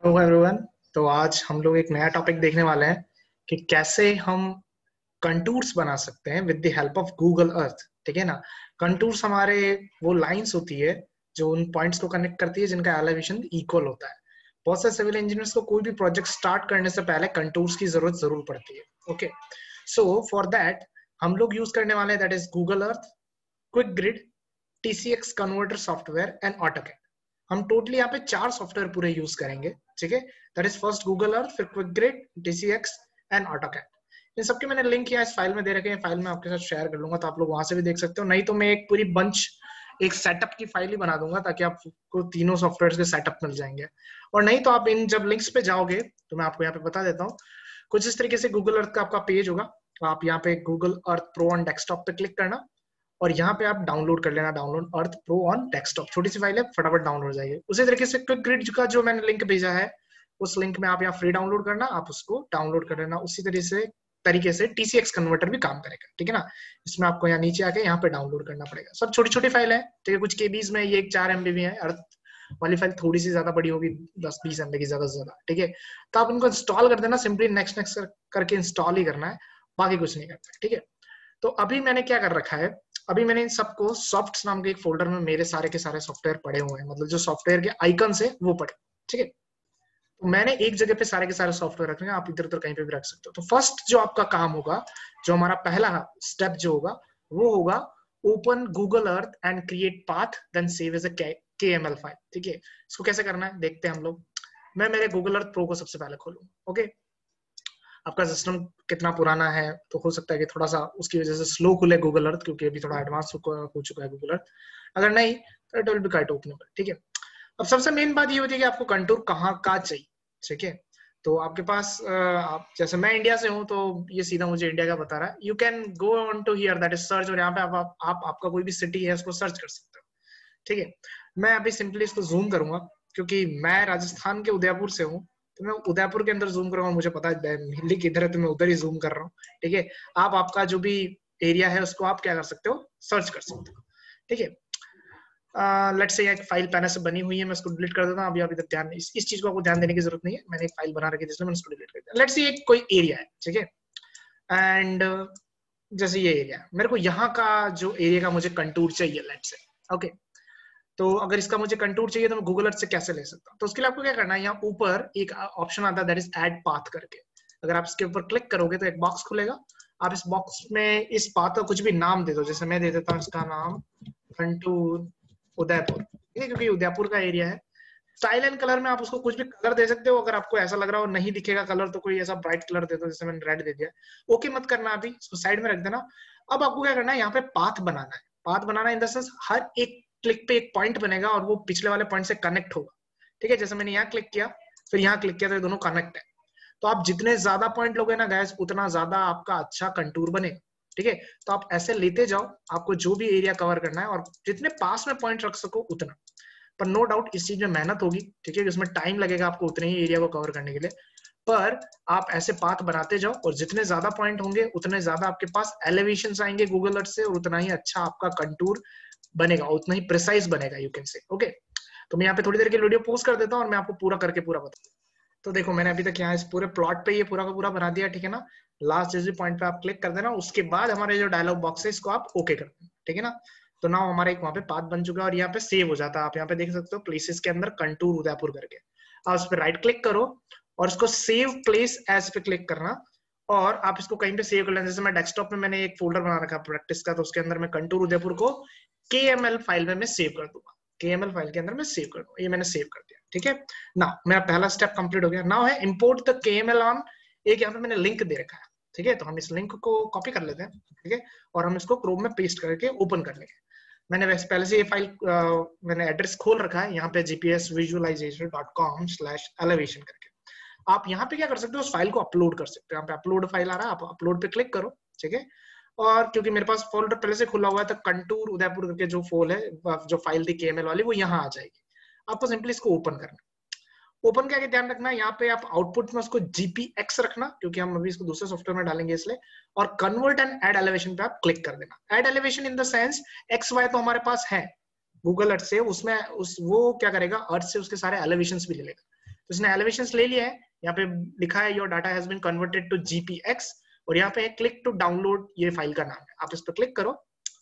Hello everyone. तो आज हम लोग एक नया टॉपिक देखने वाले हैं कि कैसे हम कंटूर्स बना सकते हैं with the help of Google Earth. ठीक है ना। कंटूर्स हमारे वो लाइंस होती है जो उन पॉइंट्स को कनेक्ट करती है जिनका एलिवेशन इक्वल होता है। बहुत से सिविल इंजीनियर्स को कोई भी प्रोजेक्ट स्टार्ट करने से पहले कंटूर्स की जरूरत जरूर पड़ती है। ओके, सो फॉर दैट हम लोग यूज करने वाले हैं that is Google Earth, quick grid, TCX converter software and AutoCAD. हम टोटली यहाँ पे 4 सॉफ्टवेयर पूरे यूज करेंगे। ठीक है, that is first Google Earth, फिर quick grid, TCX and AutoCAD. इन सबके मैंने लिंक यहाँ इस फाइल में दे रखे हैं। फाइल में आपके साथ शेयर कर लूंगा तो आप लोग वहां से भी देख सकते हो। नहीं तो मैं एक पूरी बंच, एक सेटअप की फाइल ही बना दूंगा ताकि आपको तीनों सॉफ्टवेयर के सेटअप मिल जाएंगे। और नहीं तो आप इन जब लिंक्स पे जाओगे तो मैं आपको यहाँ पे बता देता हूँ। कुछ इस तरीके से गूगल अर्थ का आपका पेज होगा। तो आप यहाँ पे Google Earth pro on desktop पे क्लिक करना और यहाँ पे आप डाउनलोड कर लेना, download Earth pro on desktop. छोटी सी फाइल है, फटाफट डाउनलोड हो जाएगी। उसी तरीके से क्विक ग्रिड का जो मैंने लिंक भेजा है उस लिंक में आप यहाँ फ्री डाउनलोड करना, आप उसको डाउनलोड कर लेना। उसी तरीके से टीसीएक्स कन्वर्टर भी काम करेगा। ठीक है ना। इसमें आपको यहाँ नीचे आके यहाँ पे डाउनलोड करना पड़ेगा। सब छोटी छोटी फाइल है। ठीक है, कुछ केबीज में, ये एक 4 MB भी है। अर्थ वाली फाइल थोड़ी सी ज्यादा बड़ी होगी, 10-20 MB की ज्यादा से ज्यादा। ठीक है, तो आप इनको इंस्टॉल कर देना, सिंपली नेक्स्ट नेक्स्ट करके इंस्टॉल ही करना है, बाकी कुछ नहीं करना है। ठीक है, तो अभी मैंने क्या कर रखा है, अभी मैंने इन सबको सॉफ्ट्स नाम के एक फोल्डर में मेरे सारे के सारे सॉफ्टवेयर पड़े हुए हैं, मतलब जो सॉफ्टवेयर के आइकन्स है वो पड़े। ठीक है, तो मैंने एक जगह पे सारे के सारे सॉफ्टवेयर रखे हैं, आप इधर उधर कहीं पे भी रख सकते हो। तो फर्स्ट जो आपका काम होगा, जो हमारा पहला स्टेप जो होगा वो होगा open Google Earth and create path then save as a KML file. ठीक है, इसको कैसे करना है देखते हैं हम लोग। मैं मेरे गूगल अर्थ प्रो को सबसे पहले खोलूंगा। ओके, आपका सिस्टम कितना पुराना है तो हो सकता है कि थोड़ा सा उसकी वजह से स्लो खुले गूगल अर्थ, क्योंकि अभी थोड़ा एडवांस हो चुका है गूगल अर्थ। अगर नहीं तो it will be quite openable. ठीक है, अब सबसे मेन बात ये होती है कि आपको कंटूर कहाँ का चाहिए। ठीक है, तो आपके पास आप जैसे मैं इंडिया से हूँ तो ये सीधा मुझे इंडिया का बता रहा है। You can go on to here that is search, और यहाँ पे आप आपका कोई भी सिटी है उसको सर्च कर सकते हो। ठीक है, मैं अभी सिंपली इसको जूम करूंगा क्योंकि मैं राजस्थान के उदयपुर से हूँ, तो मैं उदयपुर के अंदर जूम करूंगा। मुझे पता है हिंदी किधर है तो मैं उधर ही जूम कर रहा हूँ। ठीक है, आप आपका जो भी एरिया है उसको आप क्या कर सकते हो, सर्च कर सकते हो। ठीक है, लेट्स से एक फाइल पहले से बनी हुई है, मैं इसको डिलीट कर देता हूँ। अभी इधर ध्यान, इस चीज को आपको ध्यान देने की जरूरत नहीं है। मैंने एक फाइल बना रखी है जिसमें मैंने इसको डिलीट कर दिया। लेट्स से एक कोई एरिया है। ठीक है, एंड जैसे ये एरिया, मेरे को यहाँ का जो एरिया का मुझे कंटूर चाहिए, लेट्स से। ओके, तो अगर इसका मुझे कंटूर चाहिए तो मैं गूगल अर्थ से कैसे ले सकता हूँ। तो उसके लिए आपको क्या करना है, यहाँ ऊपर एक ऑप्शन आता है दैट इज ऐड पाथ करके। अगर आप इसके ऊपर क्लिक करोगे तो एक बॉक्स खुलेगा। आप इस बॉक्स में इस पाथ का कुछ भी नाम दे दो, जैसे मैं दे देता हूँ इसका नाम कंटूर उदयपुर। ठीक है, क्योंकि उदयपुर का एरिया है। स्टाइल एंड कलर में आप उसको कुछ भी कलर दे सकते हो। अगर आपको ऐसा लग रहा हो नहीं दिखेगा कलर तो कोई ऐसा ब्राइट कलर दे दो, जैसे मैंने रेड दे दिया। ओके मत करना, अभी इसको साइड में रख देना। अब आपको क्या करना है, यहाँ पे पाथ बनाना है। पाथ बनाना इन द सेंस हर एक क्लिक पे एक पॉइंट बनेगा और वो पिछले वाले पॉइंट से कनेक्ट होगा। ठीक है, जैसे मैंने यहाँ क्लिक किया फिर यहाँ क्लिक किया तो ये दोनों कनेक्ट है। तो आप जितने ज्यादा पॉइंट लोगे ना गैस, उतना ज्यादा आपका अच्छा कंटूर बनेगा। ठीक है, तो आप ऐसे लेते जाओ, आपको जो भी एरिया कवर करना है और जितने पास में पॉइंट रख सको उतना। पर नो डाउट इस चीज में मेहनत होगी। ठीक है, इसमें टाइम लगेगा आपको उतने ही एरिया को कवर करने के लिए। पर आप ऐसे पाथ बनाते जाओ और जितने ज्यादा पॉइंट होंगे उतने ज्यादा आपके पास एलिवेशन आएंगे गूगल अर्थ से, और उतना ही अच्छा आपका कंटूर बनेगा, उतना ही प्रिसाइज बनेगा, यू कैन से। ओके, तो मैं यहाँ पे थोड़ी देर के वीडियो पोस्ट कर देता हूँ और मैं आपको पूरा करके पूरा बताऊँ। तो देखो मैंने अभी तक यहाँ इस पूरे प्लॉट पे ये पूरा का पूरा बना दिया। ठीक है ना, लास्ट जिस भी पॉइंट पे आप क्लिक कर देना उसके बाद हमारे जो डायलॉग बॉक्स है इसको आप ओके कर देना। ठीक है ना, तो नाउ हमारा एक वहां पे पाथ बन चुका है और यहाँ पे सेव हो जाता है। आप यहाँ पे देख सकते हो प्लेसेस के अंदर कंटूर उदयपुर करके। आप उस पर राइट क्लिक करो और इसको सेव प्लेस एज पे क्लिक करना और आप इसको कहीं पे सेव कर लेना। जैसे मैं डेस्कटॉप में मैंने एक फोल्डर बना रखा है प्रैक्टिस का, तो उसके अंदर मैं कंटूर उदयपुर को KML फाइल में मैं सेव कर दूंगा। KML फाइल के अंदर मैं सेव कर दूंगा। ये मैंने सेव कर दिया। ठीक है, ना मेरा पहला स्टेप कंप्लीट हो गया। नाउ है इंपोर्ट द KML ऑन। एक यहाँ पे मैंने लिंक दे रखा है। ठीक है, तो हम इस लिंक को कॉपी कर लेते हैं। ठीक है, और हम इसको क्रोम में पेस्ट करके ओपन कर लेंगे। मैंने वैसे पहले से ये फाइल मैंने एड्रेस खोल रखा है यहाँ पे gpsvisualization.com/elevation करके। आप यहाँ पे क्या कर सकते हो, उस फाइल को अपलोड कर सकते हो। यहाँ पे अपलोड फाइल आ रहा है, आप अपलोड पे क्लिक करो। ठीक है, और क्योंकि मेरे पास फोल्डर पहले से खुला हुआ है तो कंटूर उदयपुर करके जो फोल है, जो फाइल थी KML वाली, वो यहाँ आ जाएगी। आपको सिंपली इसको ओपन करना। ओपन करके ध्यान रखना यहाँ पे आप आउटपुट में उसको GPX रखना, क्योंकि हम अभी इसको दूसरे सॉफ्टवेयर में डालेंगे इसलिए। और कन्वर्ट एंड ऐड एलिवेशन पे आप क्लिक कर देना। Add elevation in the sense XY तो हमारे पास है गूगल अर्थ से, उसमें वो क्या करेगा, अर्थ से उसके सारे एलिवेशन भी ले लेगा। तो इसने एलिवेशंस ले लिया है, यहाँ पे लिखा है your data has been converted to GPX, और यहाँ पे क्लिक टू डाउनलोड, ये फाइल का नाम है, आप इस पर क्लिक करो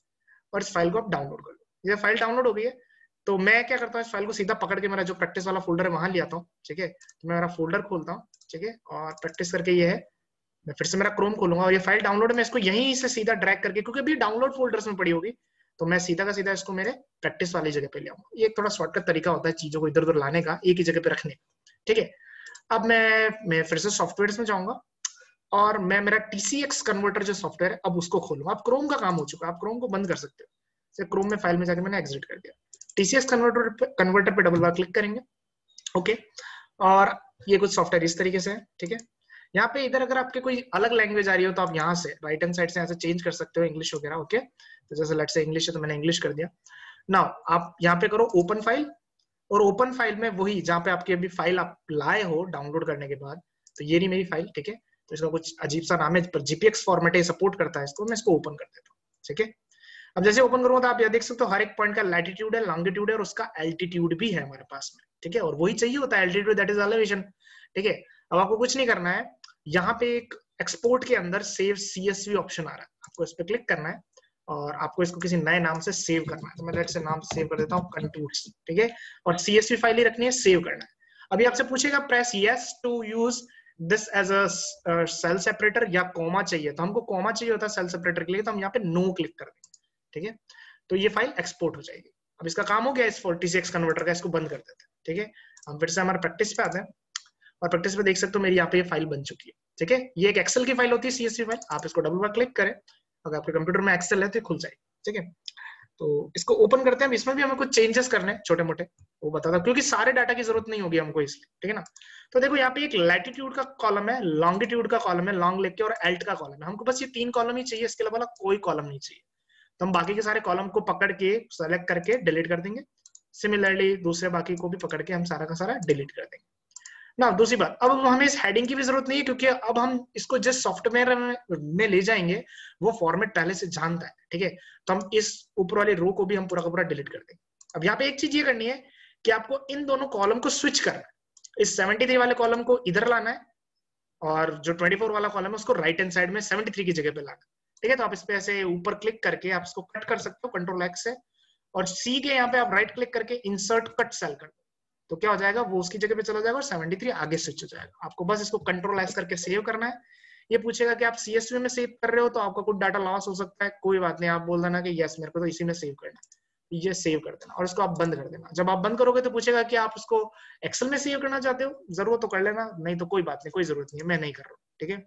और इस फाइल को आप डाउनलोड कर लो। ये फाइल डाउनलोड हो गई है, तो मैं क्या करता हूँ, इस फाइल को सीधा पकड़ के मेरा जो प्रैक्टिस वाला फोल्डर है वहां ले आता हूँ, ठीक है। तो मैं मेरा फोल्डर खोलता हूँ, ठीक है, और प्रैक्टिस करके ये है, मैं फिर से मेरा क्रोम खोलूंगा और ये फाइल डाउनलोड में इसको यहीं से सीधा ड्रैग करके, क्योंकि अभी डाउनलोड फोल्डर्स में पड़ी होगी, तो मैं सीधा का सीधा इसको मेरे प्रैक्टिस वाली जगह पे ले आऊंगा। ये एक थोड़ा शॉर्टकट तरीका होता है चीजों को इधर उधर लाने का, एक ही जगह पे रखने, ठीक है। अब मैं फिर से सॉफ्टवेयर में जाऊंगा और मैं मेरा TCX कन्वर्टर जो सॉफ्टवेयर है अब उसको खोलूंगा। अब क्रोम का काम हो चुका है, आप क्रोम को बंद कर सकते हो। क्रोम में फाइल में जाकर मैंने एग्जिट कर दिया, TCX कन्वर्टर पे डबल बार क्लिक करेंगे, ओके। और ये कुछ सॉफ्टवेयर इस तरीके से है, ठीक है। यहाँ पे इधर अगर आपके कोई अलग लैंग्वेज आ रही हो तो आप यहाँ से राइट हैंड साइड से यहाँ से चेंज कर सकते हो, इंग्लिश वगैरह, ओके। तो जैसे लेट्स से इंग्लिश है तो मैंने इंग्लिश कर दिया। नाउ आप यहाँ पे करो ओपन फाइल, और ओपन फाइल में वही जहाँ पे आपकी अभी फाइल आप लाए हो डाउनलोड करने के बाद, तो ये रही मेरी फाइल, ठीक है। तो इसका कुछ अजीब सा नाम है, पर GPX फॉर्मेट है, सपोर्ट करता है इसको, मैं इसको ओपन कर देता हूँ, ठीक है। अब जैसे ओपन करूंगा तो आप यह देख सकते हो हर एक पॉइंट का लैटिट्यूड है, लॉन्गिट्यूड है और उसका एल्टीट्यूड भी है हमारे पास में, ठीक है। और वही चाहिए होता है एल्टीट्यूड, दैट इज एलिवेशन, ठीक है। अब आपको कुछ नहीं करना है, यहाँ पे एक एक्सपोर्ट के अंदर सेव CSV ऑप्शन आ रहा है, आपको इस पे क्लिक करना है और आपको इसको किसी नए नाम से सेव करना है। तो मैं लेट से नाम सेव कर देता हूँ कंटूर्स, ठीक है। और CSV फाइल ही रखनी है, सेव करना है। अभी आपसे पूछेगा press yes to use this as a cell separator, या कॉमा चाहिए, तो हमको कॉमा चाहिए होता है सेल सेपरेटर के लिए, तो हम यहाँ पे नो क्लिक कर देंगे, ठीक है। तो ये फाइल एक्सपोर्ट हो जाएगी। अब इसका काम हो गया इस TCX कन्वर्टर का, इसको बंद कर देते हैं, ठीक है। हम फिर से हमारे प्रैक्टिस पे आते हैं और प्रैक्टिस पे देख सकते हो मेरी यहाँ पे ये फाइल बन चुकी है, ठीक है। ये एक एक्सेल की फाइल होती है, CSV फाइल। आप इसको डबल बार क्लिक करें, अगर आपके कंप्यूटर में एक्सेल है तो खुल जाएगी, ठीक है। तो इसको ओपन करते हैं। इसमें भी हमें कुछ चेंजेस करने हैं छोटे मोटे, वो बताता क्योंकि सारे डाटा की जरूरत नहीं होगी हमको इसलिए, ठीक है ना। तो देखो यहाँ पे एक लैटिट्यूड का कॉलम है, लॉन्गिट्यूड का कॉलम है, लॉन्ग लिख के, और एल्ट का कॉलम है। हमको बस ये 3 कॉलम ही चाहिए, इसके अलावा कोई कॉलम नहीं चाहिए। तो हम बाकी के सारे कॉलम को पकड़ के सेलेक्ट करके डिलीट कर देंगे। सिमिलरली दूसरे बाकी को भी पकड़ के हम सारा का सारा डिलीट कर देंगे ना। दूसरी बात, अब हमें इस हेडिंग की भी जरूरत नहीं है, क्योंकि अब हम इसको जिस सॉफ्टवेयर में ले जाएंगे वो फॉर्मेट पहले से जानता है, ठीक है। तो हम इस ऊपर वाले रो को भी हम पूरा का पूरा डिलीट कर देंगे। अब यहाँ पे एक चीज ये करनी है कि आपको इन दोनों कॉलम को स्विच करना है। इस 73 वाले कॉलम को इधर लाना है और जो 24 वाला कॉलम है उसको राइट हैंड साइड में 73 की जगह पे लाना, ठीक है। तो आप इस पे ऐसे ऊपर क्लिक करके आप इसको कट कर सकते हो Ctrl+X से, और C के यहाँ पे आप राइट क्लिक करके इंसर्ट कट सेल कर दो, तो क्या हो जाएगा, वो उसकी जगह पे चला जाएगा और 73 आगे स्विच हो जाएगा। आपको बस इसको Ctrl+S करके सेव करना है। ये पूछेगा कि आप CSV में सेव कर रहे हो तो आपका कुछ डाटा लॉस हो सकता है, कोई बात नहीं, आप बोल देना कि यस मेरे को तो इसी में सेव करना है, ये सेव कर देना और इसको आप बंद कर देना। जब आप बंद करोगे तो पूछेगा कि आप उसको एक्सेल में सेव करना चाहते हो, जरूरत तो कर लेना, नहीं तो कोई बात नहीं, कोई जरूरत नहीं है, मैं नहीं कर रहा हूँ, ठीक है।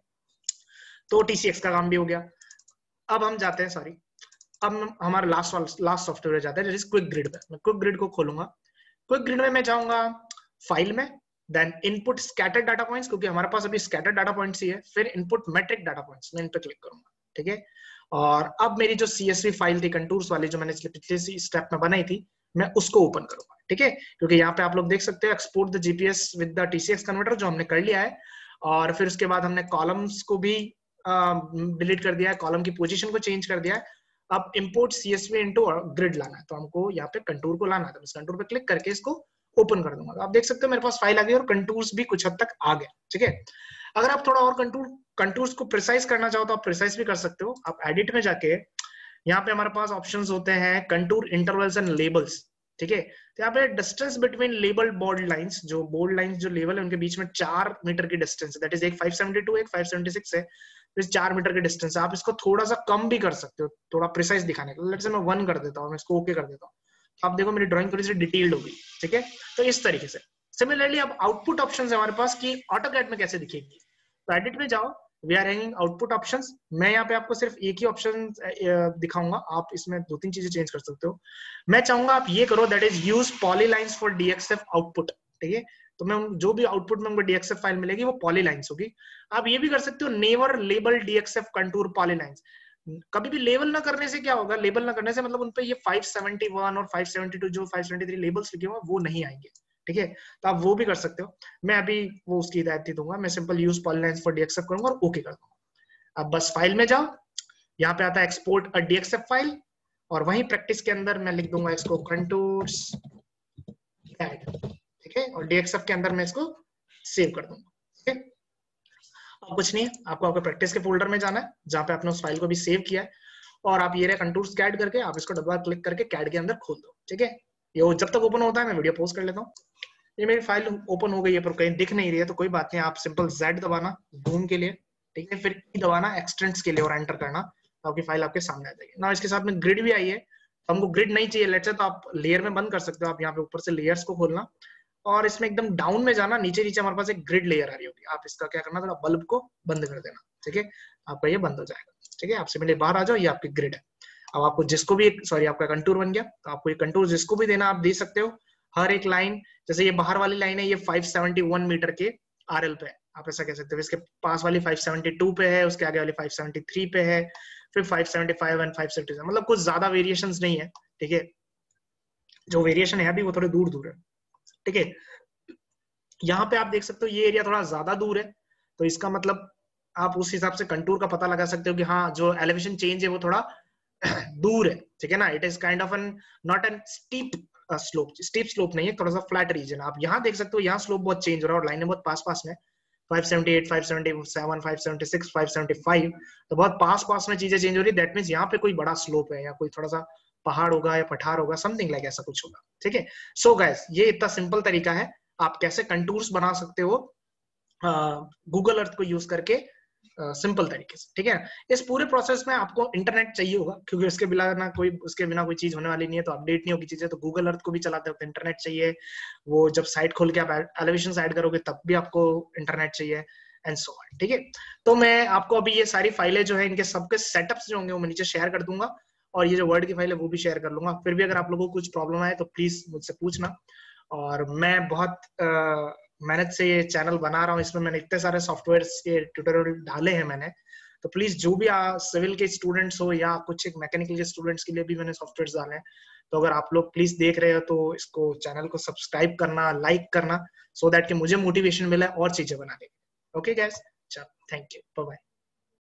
तो TCX का काम भी हो गया। अब हम जाते हैं, अब हमारे लास्ट सॉफ्टवेयर जाते हैं, जैसे क्विक ग्रिड पे। मैं क्विक ग्रिड को खोलूंगा। क्विक ग्रिड में मैं जाऊंगा फाइल में, then input scattered data points, क्योंकि हमारे पास अभी स्कैटर्ड डाटा पॉइंट्स ही है, फिर इनपुट मैट्रिक डाटा पॉइंट्स, मैं इन पे क्लिक करूंगा, ठीक है। और अब मेरी जो CSV फाइल थी कंटूर्स वाली, जो मैंने पिछले स्टेप में बनाई थी, मैं उसको ओपन करूंगा, ठीक है। क्योंकि यहाँ पे आप लोग देख सकते हो export the GPS with the TCX converter, जो हमने कर लिया है। और फिर उसके बाद हमने कॉलम्स को भी डिलीट कर दिया है, कॉलम की पोजीशन को चेंज कर दिया है। अब इंपोर्ट CSV इनटू ग्रिड लाना है, तो हमको यहाँ पे कंटूर को लाना है, तो इस कंटूर पे क्लिक करके इसको ओपन कर दूंगा। तो आप देख सकते हो मेरे पास फाइल आ गई और कंटूर्स भी कुछ हद तक आ गए, ठीक है। अगर आप थोड़ा और कंटूर्स को प्रिसाइज करना चाहो तो आप प्रिसाइज भी कर सकते हो। आप एडिट में जाके यहाँ पे हमारे पास ऑप्शंस होते हैं कंटूर इंटरवल्स एंड लेबल्स, ठीक है। तो यहाँ पे distance between label bold lines, जो बोल्ड लाइंस जो लेबल है उनके बीच में 4 मीटर की डिस्टेंस है, दैट इज एक 572 एक 576 है, 4 मीटर की डिस्टेंस है। आप इसको थोड़ा सा कम भी कर सकते हो, थोड़ा प्रिसाइज दिखाने के लिए। लेट्स से मैं 1 कर देता हूँ, मैं इसको ओके कर देता हूँ, तो आप देखो मेरी ड्राइंग थोड़ी सी डिटेल्ड होगी, ठीक है। तो इस तरीके से सिमिलरली अब आउटपुट ऑप्शंस है हमारे पास कि ऑटोकैड में कैसे दिखेगी। तो एडिट में जाओ, we are having output options. मैं यहाँ पे आपको सिर्फ एक ही ऑप्शन दिखाऊंगा, आप इसमें 2-3 चीजें चेंज कर सकते हो। मैं चाहूंगा आप ये करो, that is use polylines for DXF output, ठीक है। तो मैं जो भी आउटपुट में DXF फाइल मिलेगी वो पॉलीलाइंस होगी। आप ये भी कर सकते हो never label DXF contour polylines. कभी भी लेबल ना करने से क्या होगा, लेबल ना करने से मतलब उनपे ये 571 और 572 जो 573 लेबल्स लिखे हुए वो नहीं आएंगे, ठीक है। तो आप वो भी कर सकते हो। मैं अभी वो उसकी हिदायत नहीं दूंगा, मैं simple use polylines for DXF करूंगा और ओके कर दूंगा। अब बस फाइल में जाओ, यहाँ पे आता है एक्सपोर्ट अ DXF फाइल, और वहीं प्रैक्टिस के अंदर मैं लिख दूंगा इसको कंटूर्स ऐड, ठीक है। और DXF के अंदर मैं इसको सेव कर दूंगा। ठीक है, अब कुछ नहीं है, आपको आपके प्रैक्टिस के फोल्डर में जाना है जहां पे आपने उस फाइल को भी सेव किया है, और आप ये कंटूर्स कैड करके आप इसको डबल क्लिक करके कैड के अंदर खोल दो। ठीक है, ये जब तक ओपन होता है मैं वीडियो पोस्ट कर लेता हूँ। ये मेरी फाइल ओपन हो गई है पर कहीं दिख नहीं रही है, तो कोई बात नहीं, आप सिंपल Z दबाना जूम के लिए, ठीक है, फिर E दबाना एक्सटेंड्स के लिए और एंटर करना, तो आपकी फाइल आपके सामने आ जाएगी ना। इसके साथ में ग्रिड भी आई है, तो हमको ग्रिड नहीं चाहिए लेट्स से, तो आप लेयर में बंद कर सकते हो। आप यहाँ पे ऊपर से लेयर्स को खोलना और इसमें एकदम डाउन में जाना, नीचे नीचे हमारे पास एक ग्रिड लेयर आ रही होगी, आप इसका क्या करना, थोड़ा बल्ब को बंद कर देना। ठीक है, आपका ये बंद हो जाएगा। ठीक है, आपसे पहले बाहर आ जाओ, ये आपकी ग्रिड है। अब आपको जिसको भी, सॉरी आपका कंटूर बन गया, तो आपको ये कंटूर जिसको भी देना आप दे सकते हो। हर एक लाइन, जैसे ये बाहर वाली लाइन है, ये 571 मीटर के RL पे है, आप ऐसा कह सकते हो। इसके पास वाली 572 पे है, उसके आगे वाली 573 पे है, फिर 575 एंड 577, मतलब कुछ ज्यादा वेरिएशंस नहीं है। ठीक है, जो वेरिएशन है अभी वो थोड़े दूर दूर है। ठीक है, यहाँ पे आप देख सकते हो ये एरिया थोड़ा ज्यादा दूर है, तो इसका मतलब आप उस हिसाब से कंटूर का पता लगा सकते हो कि हाँ जो एलिवेशन चेंज है वो थोड़ा दूर है। ठीक है ना, it is kind of an not an steep slope, steep slope नहीं है, थोड़ा सा फ्लैट रीजन। आप यहाँ देख सकते हो यहाँ स्लोप बहुत चेंज हो रहा है और लाइनें बहुत पास पास में, 578, 577, 576, 575, तो बहुत पास पास में चीजें चेंज हो रही है। दैट मींस यहाँ पे कोई बड़ा स्लोप है या कोई थोड़ा सा पहाड़ होगा या पठार होगा, समथिंग लाइक ऐसा कुछ होगा। ठीक है, सो गाइस ये इतना सिंपल तरीका है आप कैसे कंटूर्स बना सकते हो गूगल अर्थ को यूज करके, सिंपल तरीके से। ठीक है, इस पूरे प्रोसेस में आपको इंटरनेट चाहिए होगा, क्योंकि उसके बिना ना कोई, उसके बिना कोई चीज होने वाली नहीं है, तो अपडेट नहीं होगी चीजें। तो गूगल अर्थ को भी चलाते वक्त इंटरनेट चाहिए, वो जब साइट खोल के आप एलिवेशन ऐड करोगे तब भी आपको इंटरनेट चाहिए, एंड सो ऑन। ठीक है, तो मैं आपको अभी ये सारी फाइलें जो है इनके सबके सेटअप्स जो होंगे वो मैं नीचे शेयर कर दूंगा, और ये जो वर्ड की फाइल है वो भी शेयर कर लूंगा। फिर भी अगर आप लोगों को कुछ प्रॉब्लम आए तो प्लीज मुझसे पूछना। और मैं बहुत मेहनत से ये चैनल बना रहा हूँ, इसमें मैंने इतने सारे सॉफ्टवेयर के ट्यूटोरियल डाले हैं मैंने, तो प्लीज जो भी सिविल के स्टूडेंट्स हो या कुछ एक मैकेनिकल के स्टूडेंट्स के लिए भी मैंने सॉफ्टवेयर डाले हैं, तो अगर आप लोग प्लीज देख रहे हो तो इसको चैनल को सब्सक्राइब करना, लाइक करना, सो दैट कि मुझे मोटिवेशन मिले और चीजें बनाने की। ओके गाइस, चलो थैंक यू, बाय बाय।